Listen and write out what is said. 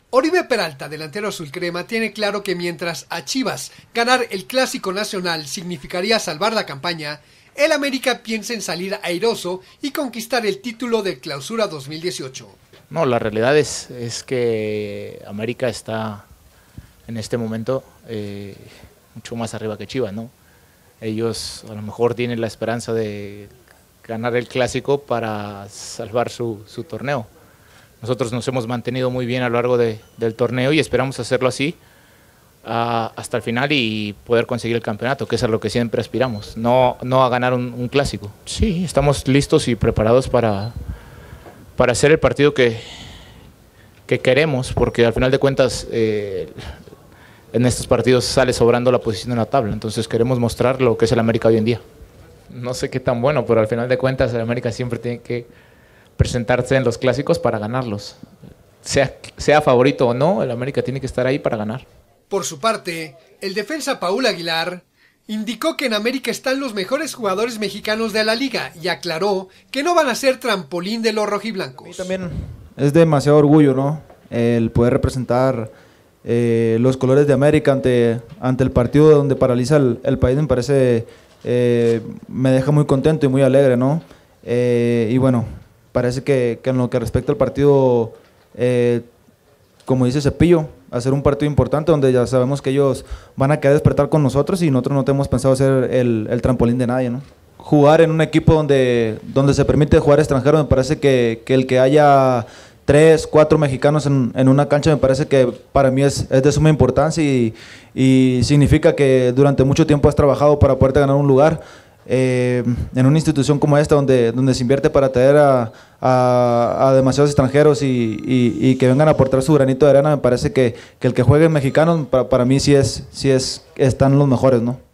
Oribe Peralta, delantero azul crema, tiene claro que mientras a Chivas ganar el Clásico Nacional significaría salvar la campaña, el América piensa en salir airoso y conquistar el título del Clausura 2018. No, la realidad es que América está en este momento mucho más arriba que Chivas, ¿no? Ellos a lo mejor tienen la esperanza de ganar el Clásico para salvar su torneo. Nosotros nos hemos mantenido muy bien a lo largo del torneo y esperamos hacerlo así hasta el final y poder conseguir el campeonato, que es a lo que siempre aspiramos, no a ganar un clásico. Sí, estamos listos y preparados para hacer el partido que queremos, porque al final de cuentas en estos partidos sale sobrando la posición en la tabla, entonces queremos mostrar lo que es el América hoy en día. No sé qué tan bueno, pero al final de cuentas el América siempre tiene que presentarse en los clásicos para ganarlos. Sea favorito o no, el América tiene que estar ahí para ganar. Por su parte, el defensa Paul Aguilar indicó que en América están los mejores jugadores mexicanos de la liga y aclaró que no van a ser trampolín de los rojiblancos. A mí también es demasiado orgullo, ¿no? El poder representar los colores de América ante el partido donde paraliza el país, me parece, me deja muy contento y muy alegre, ¿no? Y bueno, parece que en lo que respecta al partido, como dice Cepillo, hacer un partido importante donde ya sabemos que ellos van a querer despertar con nosotros y nosotros no tenemos pensado ser el trampolín de nadie, ¿no? Jugar en un equipo donde se permite jugar extranjero, me parece que el que haya 3, 4 mexicanos en una cancha, me parece que para mí es de suma importancia y significa que durante mucho tiempo has trabajado para poderte ganar un lugar. En una institución como esta donde se invierte para traer a demasiados extranjeros y que vengan a aportar su granito de arena, me parece que el que juegue mexicano para mí sí están los mejores, ¿no?